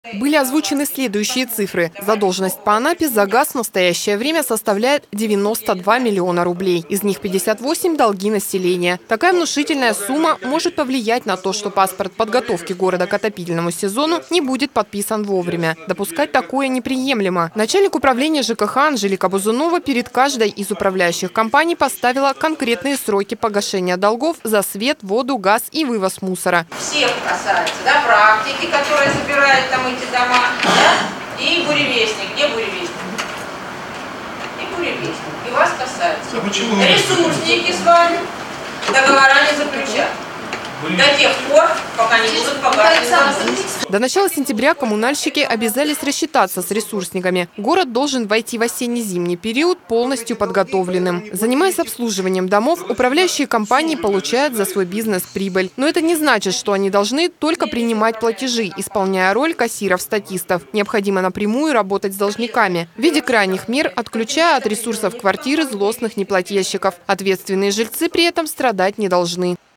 Были озвучены следующие цифры. Задолженность по Анапе за газ в настоящее время составляет 92 миллиона рублей. Из них 58 – долги населения. Такая внушительная сумма может повлиять на то, что паспорт подготовки города к отопительному сезону не будет подписан вовремя. Допускать такое неприемлемо. Начальник управления ЖКХ Анжелика Бузунова перед каждой из управляющих компаний поставила конкретные сроки погашения долгов за свет, воду, газ и вывоз мусора. Всех касается, да, практики, которые собирают там эти дома, да, и буревестник. Где буревестник? И буревестник. И вас касается. А почему? Ресурсники с вами договора не заключат. До тех пор, пока не будут погашены. До начала сентября коммунальщики обязались рассчитаться с ресурсниками. Город должен войти в осенне-зимний период полностью подготовленным. Занимаясь обслуживанием домов, управляющие компании получают за свой бизнес прибыль. Но это не значит, что они должны только принимать платежи, исполняя роль кассиров-статистов. Необходимо напрямую работать с должниками, в виде крайних мер отключая от ресурсов квартиры злостных неплательщиков. Ответственные жильцы при этом страдать не должны.